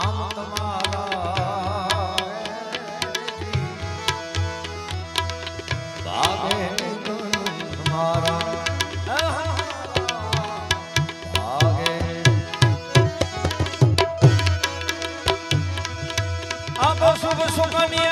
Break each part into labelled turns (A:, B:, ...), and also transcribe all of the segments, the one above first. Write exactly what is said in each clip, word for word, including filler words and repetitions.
A: आम तुम्हारा भागे तुम्हारा भागे अब शुभ सुगनिए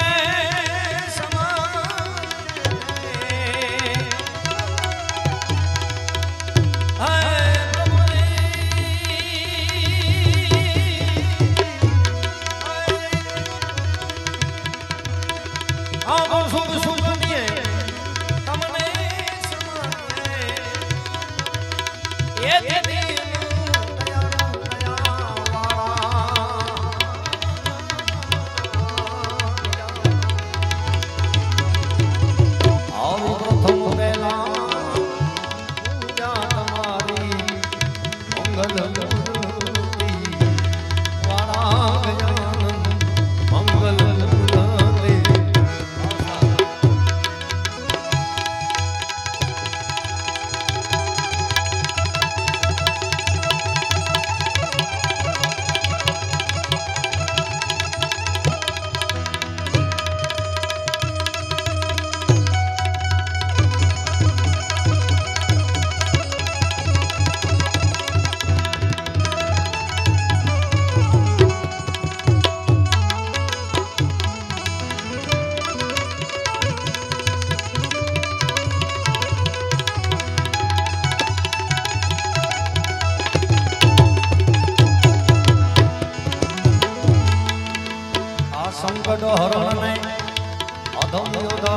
A: संकट हरण ने अधम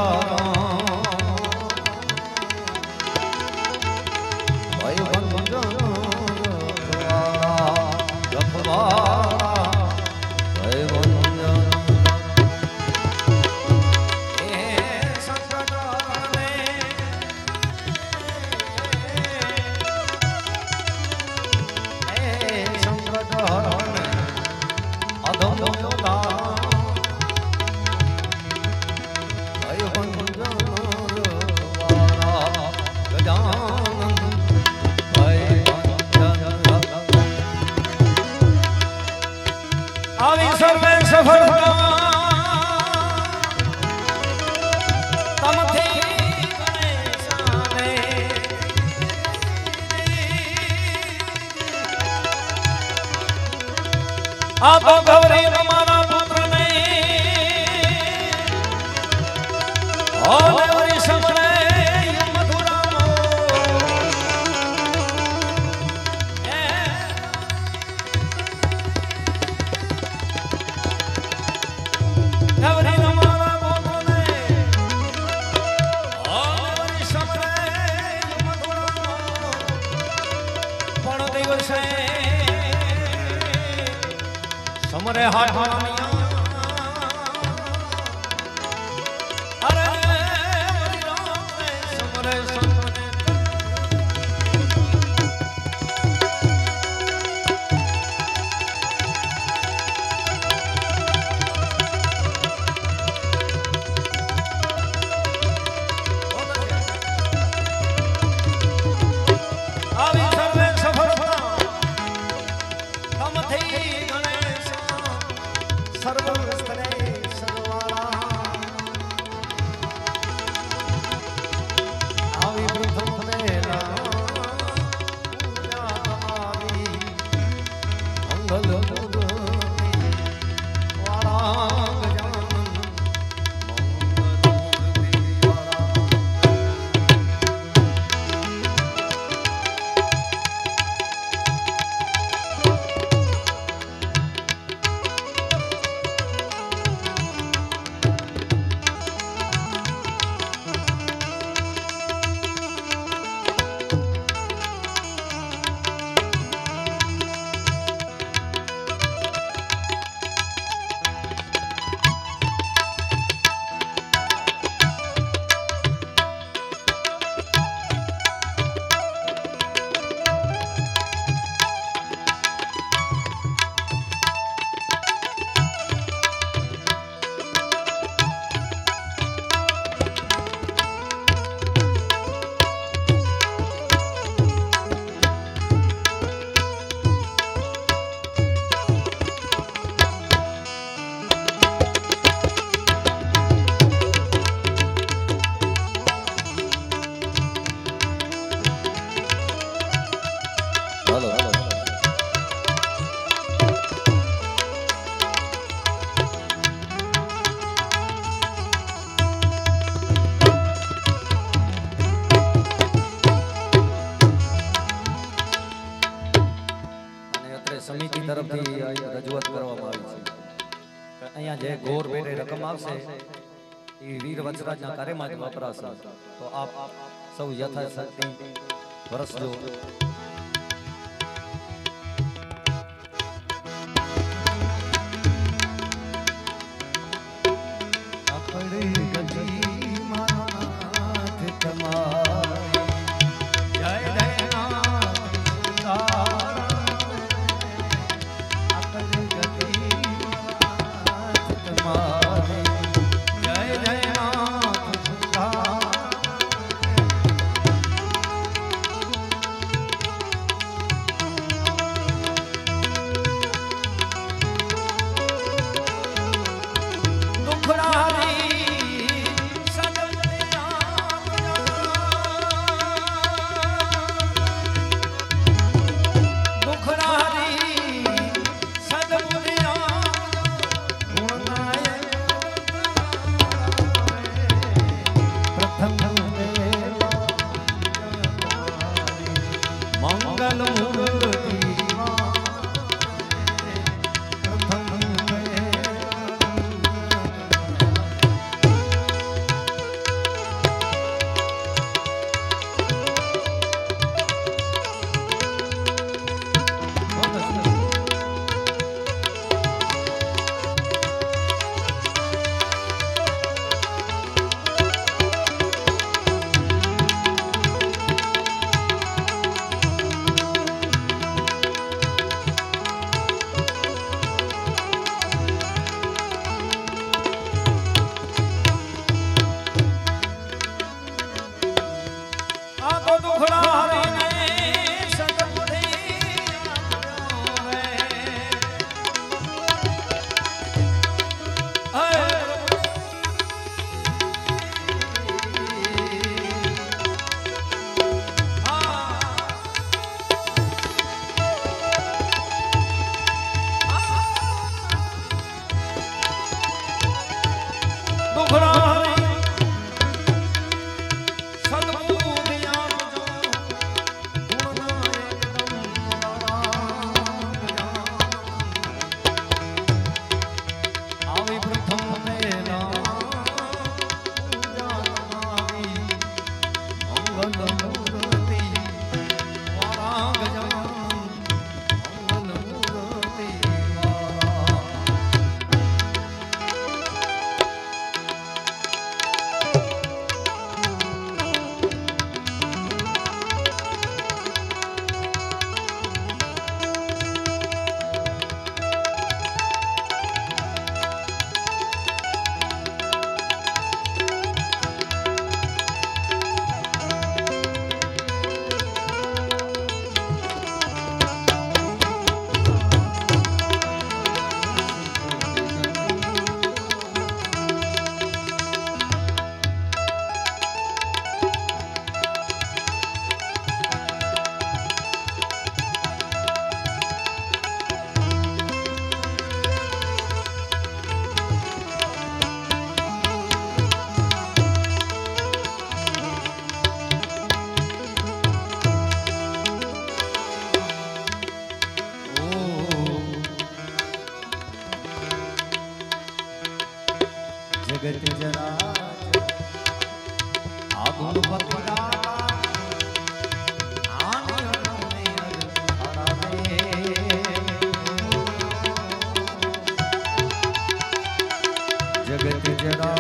A: आप गौरी हमारा पुत्र नहीं और गौरी समरे मधुरा गौरी हमारा पुत्र नहीं और गौरी समरे मधुरा पण दिवस समरे हाथानिया अरे समरे समरे अभी सर्वे सफलता तम थी सर्वस्तरे सर्वाला आवी प्रथम मेला पूजा हमारी मंगल मूर्ति वाला गजानन मंगल मूर्ति वाला
B: કરવામાં આવી છે અહીંયા જે ગોર પેટે રકમ આવશે એ વીર વચરાજના કાર્યમાં જ વપરાશે તો આપ સૌ યથાશક્તિ વરસજો जगत जरा आगुन पतिदा जगत जरा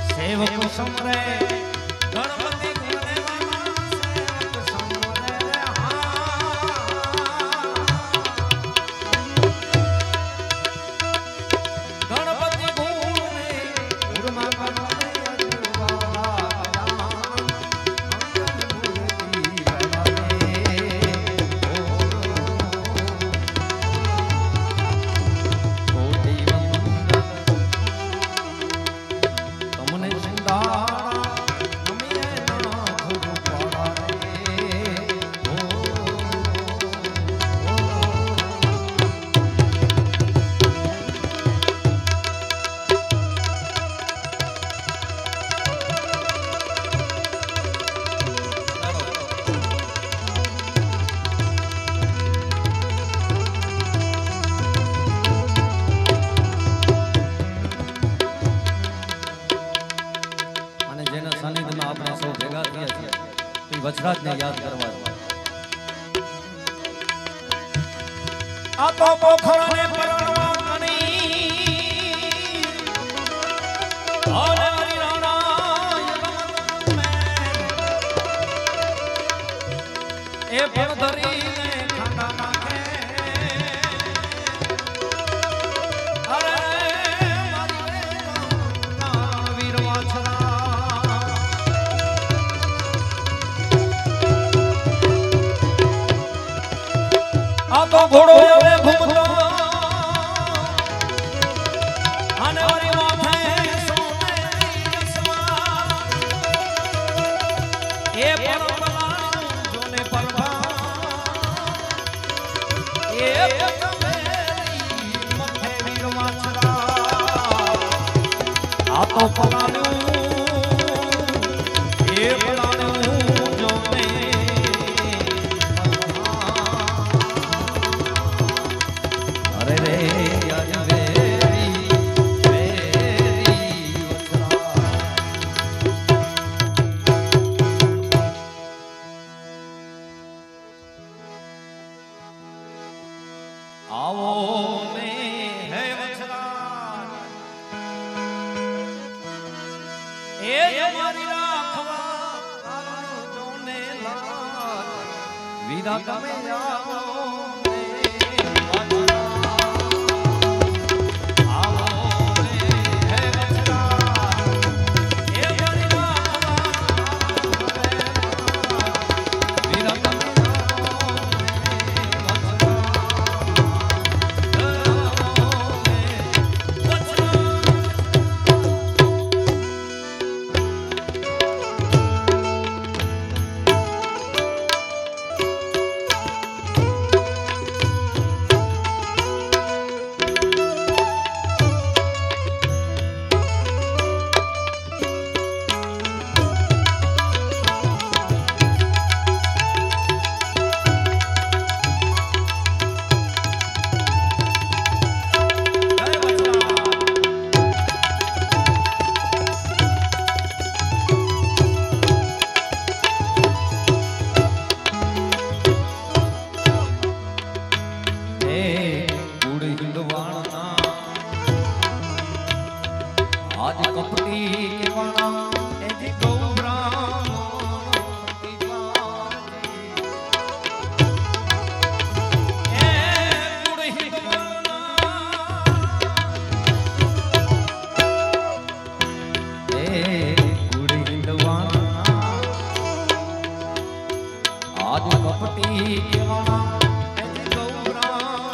B: समरे गणपति गुणदेवाना सेवक समरे વચરાજને યાદ કરવા
A: આ તો પોખરને પરણવા કની ઓલે હરી રાણા એ પણ ધરીને ખાંડા નાખે અરે મારી વીર વાછરા આ તો ઘોડો હવે ઘૂમતો અને વરી માથે સોનેરી અસમાન એ પરબલા જોને પરભા એ પગમેરી મથે વીર વાછરા આ તો પલાનું એ પલાનું જોને આવો ને હે વછરા એ અમારી રાખવા તારો જોને લાગ વિના તમે આવો ને વછરા આવો ને હે વછરા એ અમારી રાખવા વિના તમે आज कपटी के वाणा ए जी गौब्राम ए गुड़ही ए गुड़ही दवाना आज कपटी के वाणा ए जी गौब्राम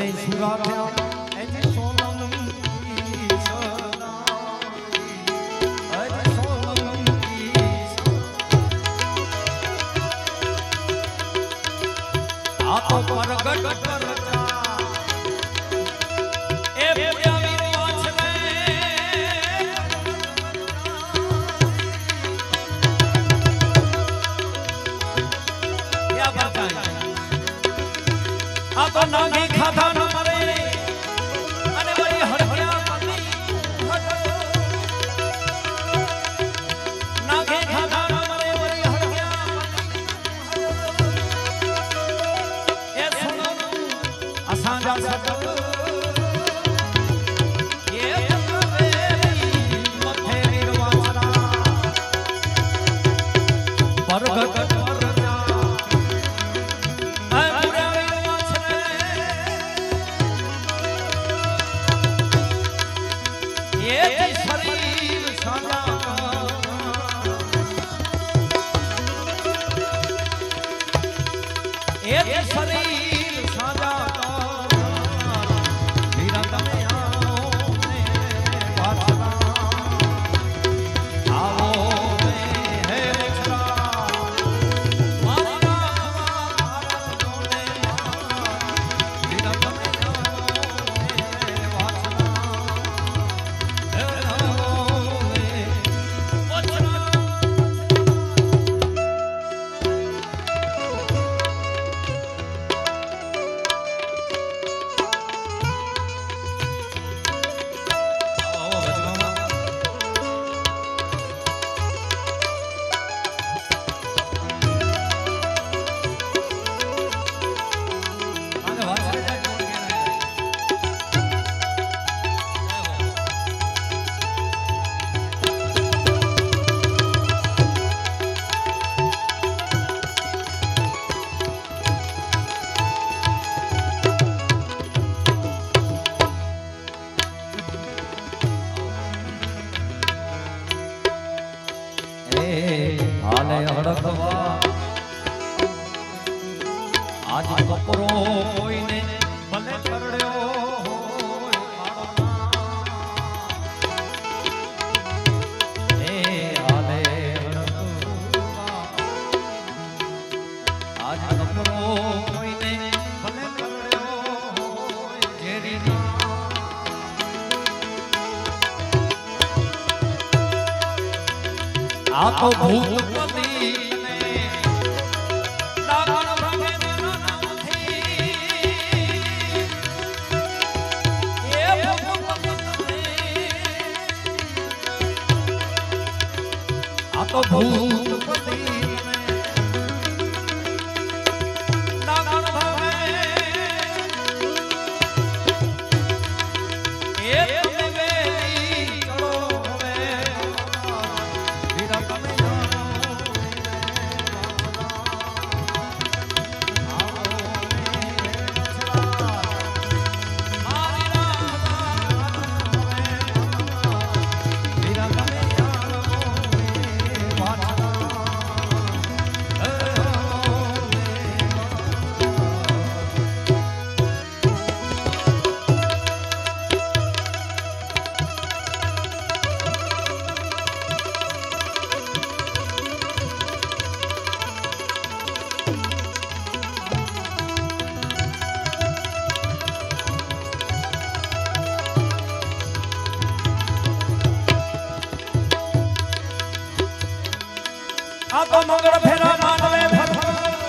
A: બંને સુરા થયા એથી સોલંકી સદા એથી સોલંકી આ તો પરગટ પરચા એ પ્યારી વાછલે ક્યા બતાય આ તો નાગી ખાધા ન મરે અને વળી હડ્યા પતિ નાગી ખાધા ન મરે વળી હડ્યા પતિ એ સુનો અસાંજા સત એ પકવેલી મથે વીરવાસરા પરગટ શરીર સાજા વીરા તમે આવો ને વાછરા આવો ને હે વછરા મારી રાખવા ભારત જોને વીરા તમે આવો ને વાછરા આવો ને વછરા હાલે હડકવા આજ કપરો કોઈને ભલે કરડ્યો એ હાલે હડકવા આજ કપરો કોઈને ભલે કરડ્યો ઘેરી આ તો ભૂતપતિ ને ડાગણ ભગે તેના નામથી એ ભૂતપતિ આ તો ભૂતપતિ ને ડાગણ ભગે એ તમે વેલી ચડો હવે આપો મંગળ ફેરા માનવે ફરફર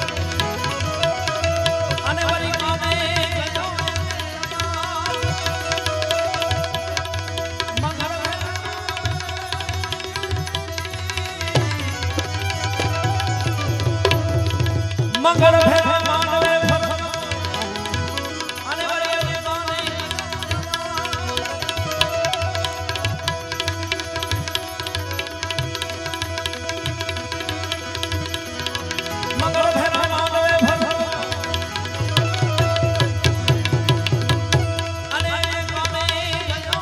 A: અને વળી કામે ગયો મંગળ મંગળ ફેરા માનવે ફરફર અને વળી કામે મંગળ ફેરા માનવે ફરફર અને કામે ગયો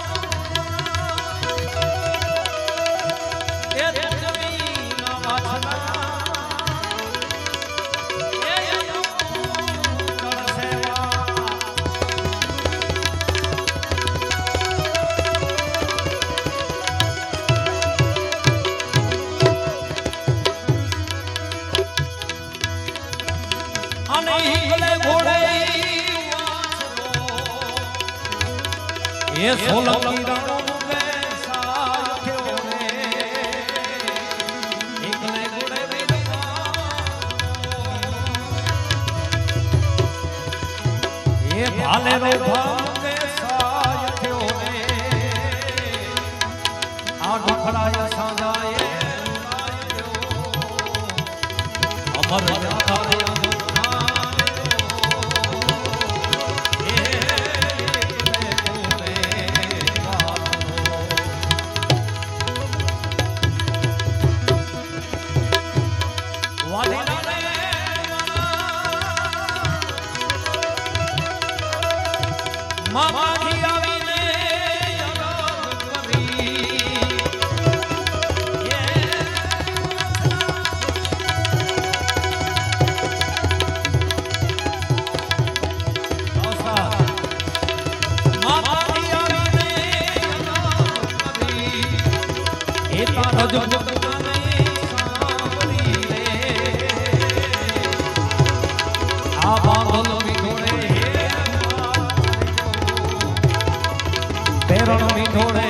A: એ જમીન વાછલા એ અને ઈકલે ઘોડે એ સોલંકી રાણો મુકે સાથ્યો રે ઈકલે ઘોડે એ ભાલે રો ભાંગે સાથ્યો રે આ ડુખડાય સાંજાએ અમર જાતા મામા જી આવીને આ બાંધલ મીઠોડે પેરણ મીઠોડે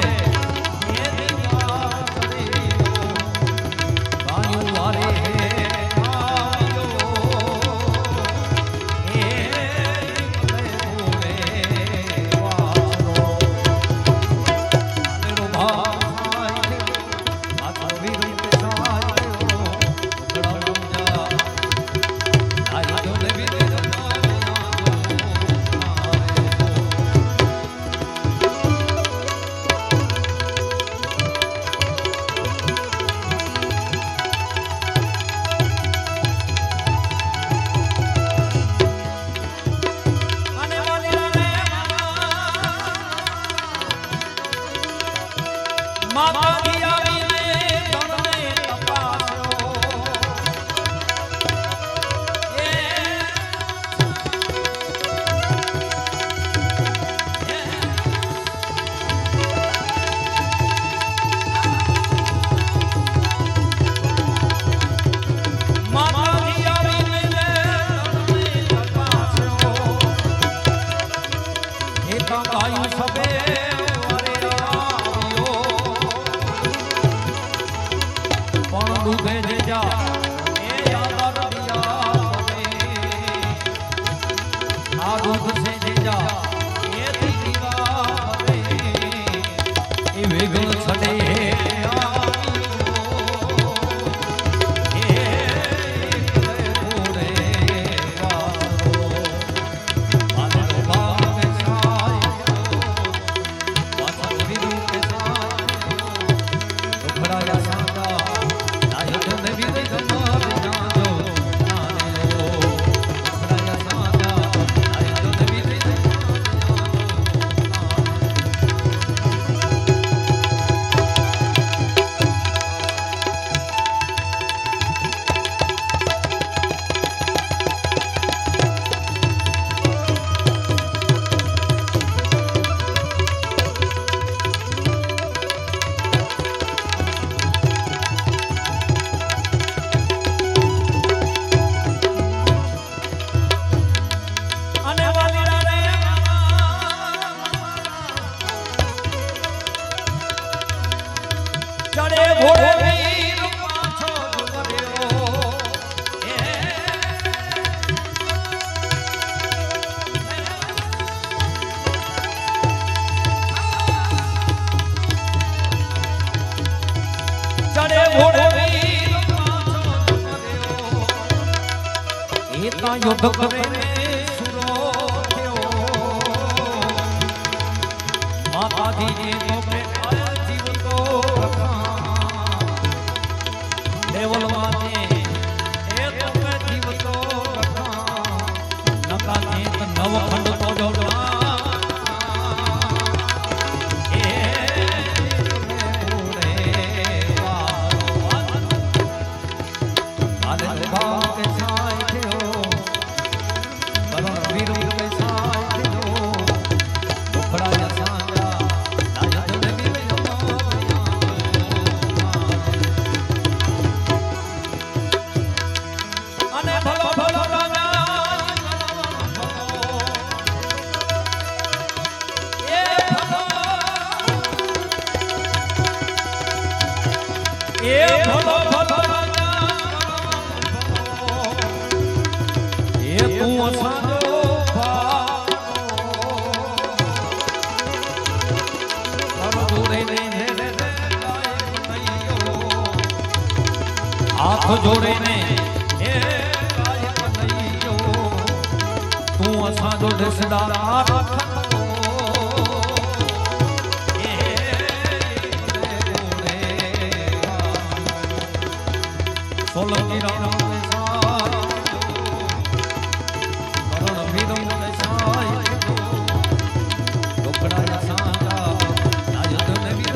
A: युद्ध करे सुरो थयो माता दी ने तो पे जीव तो देवल माने ए तो पे जीव तो नका ने तो नव खंड तो जोड़ा वीरों के साथ दो, दुखड़ा या सांझा, એ તું અસાજો હાથ જોડીને હે કાય કનૈયો તું અસાજો દેસદાર સોલંકી રામ કરણ વીરમ દેસાઈ ડોકડા સાંતા નાયક ને વીર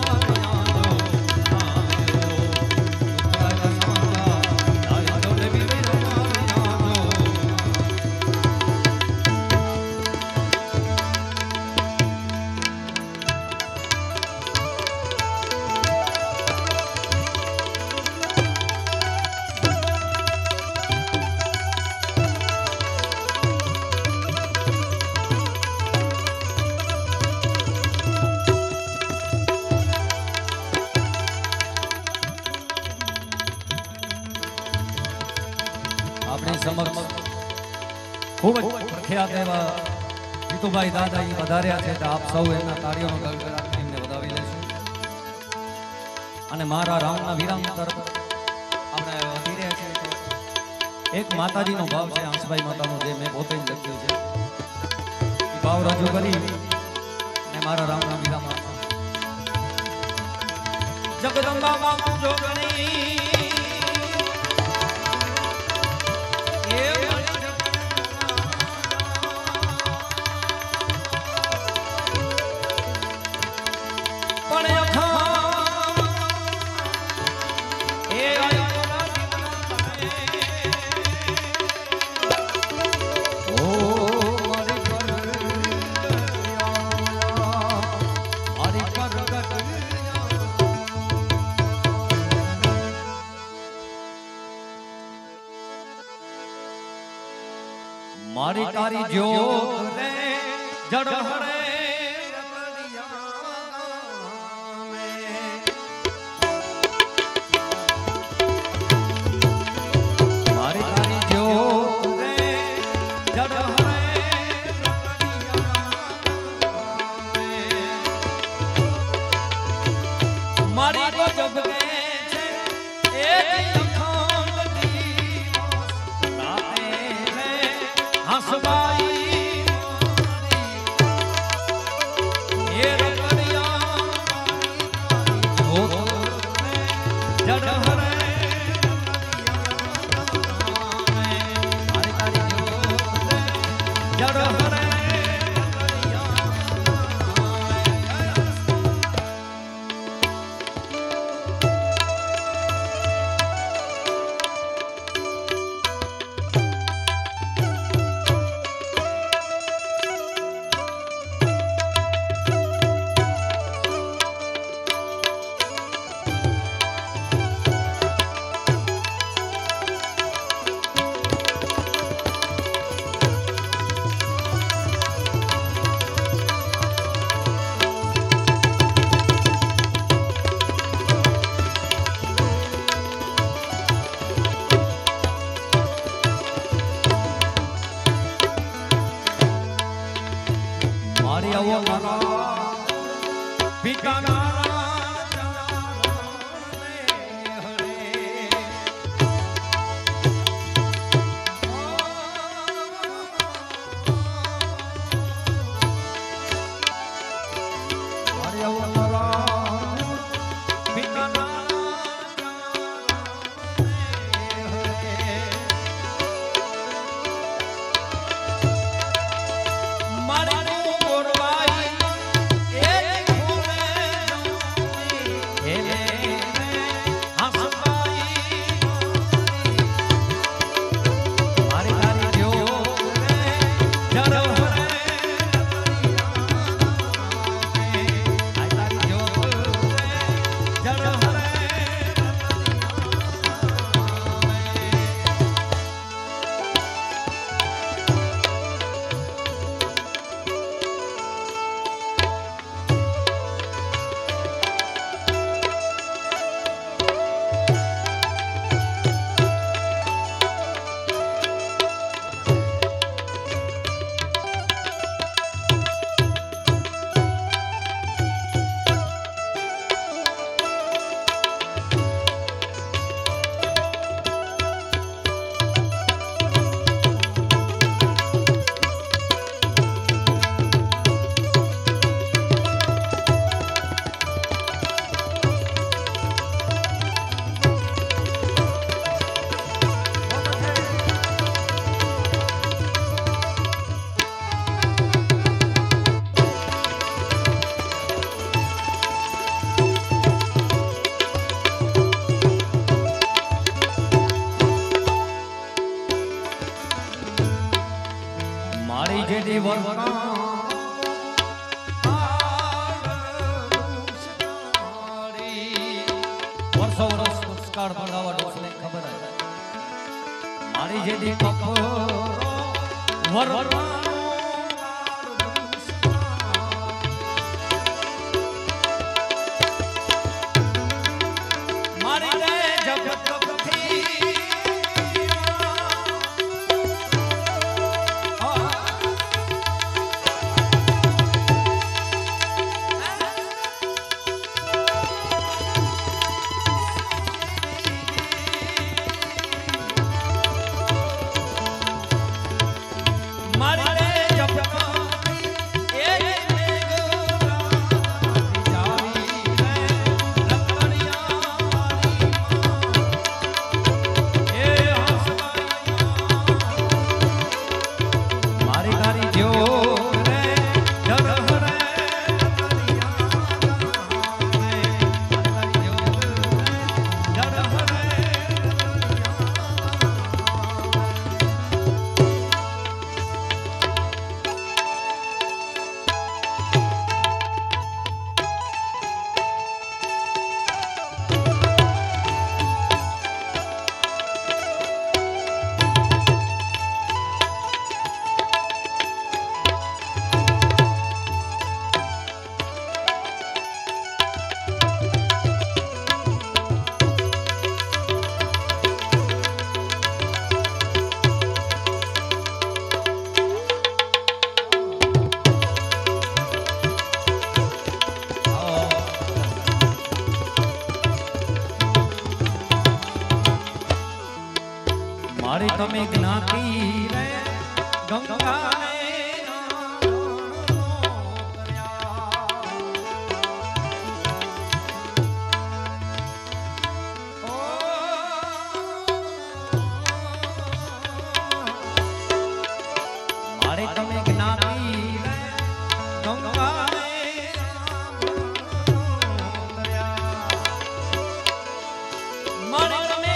A: खूब प्रख्यात एवं जीतुभाई दादा पधार्या है तो आप सौ एमना ताळीओनो गगगगाट एमने વધાવી લેશું અને મારા રામના વિરામ તરફ આપણે વધી રહ્યા છીએ તો એક માતાજીનો ભાવ છે હંસભાઈ માતાનો જે મેં પોતે જ લખ્યો છે એ ભાવ રજૂ કરી અને મારા રામના વિરામ જગદંબા માં જોગણી मारी तारी ज्योत रे जड़ हरे मारी तारी ज्योत रे जड़ हरे मारी को जग के छे एक हंसबाई ये रकड़िया जड़ हरे जड़ हरे મારી નું ગોરવાઈ એક મારી જેડી વર્તા વર્ષો વર્ષ પુરસ્કાર પડાવવા ડોસને ખબર હે મારી જેડી કપરો વરવા મારી રે જગત કપથી મારી તમે જ્ઞાતિ રે ગંગાને મારી તમે જ્ઞાતિ રે ગંગાને મારી તમે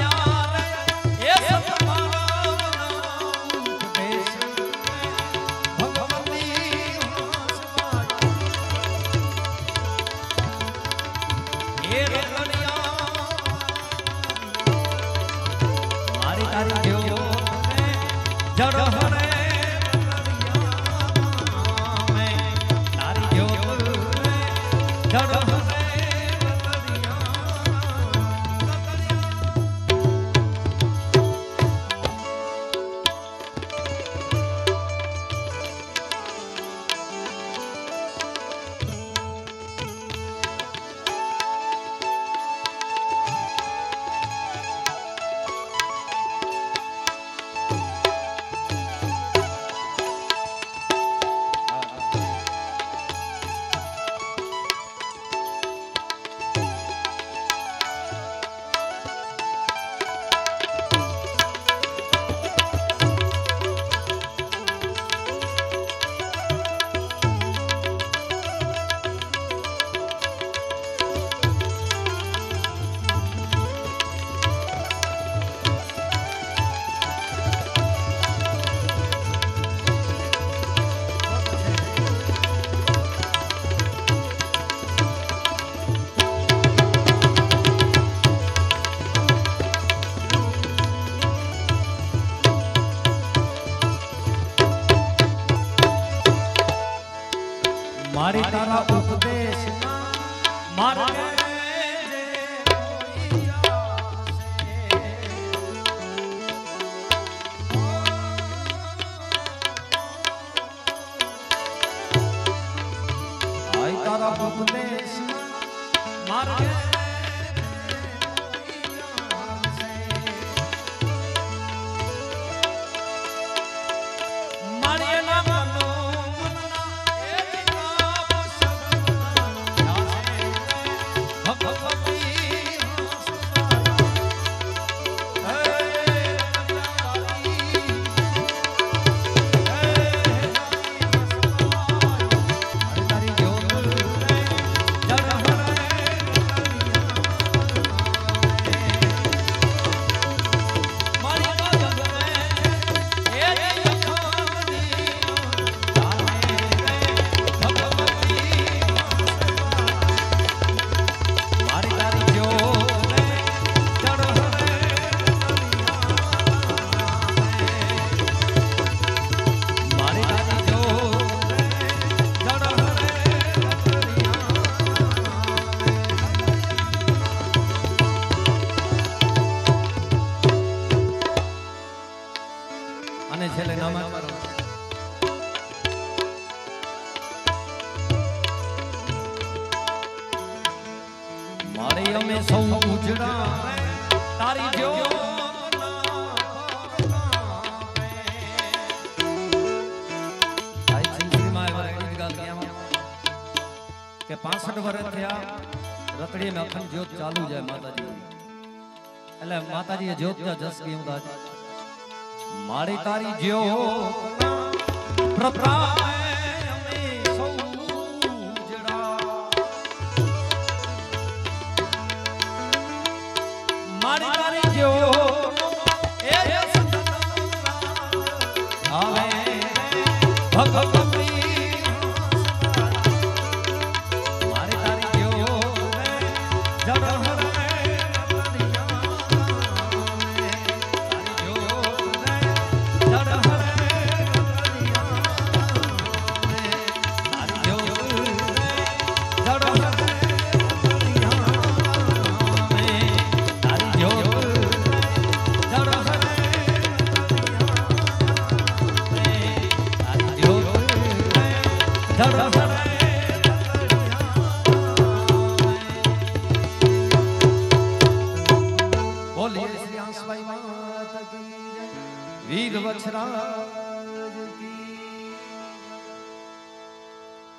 A: મારી તારા ઉપદેશ માર્ગે આય તારા ઉપદેશ માર્ગે છેલ્લે નામ મારો મારી અમે સૌ ઉજડા તારી જો કે પાસઠ વર્ષ થયા રતડી में अखंड ज्योत चालू जाए माताजी એટલે માતાજીએ જ્યોત જસ ગયું દાદ મારી તારી જ્યોત પ્રપ્રાય અમે સૌ ઉજડા મારી તારી જ્યોત એ આવે ભગવતી વીર વછરા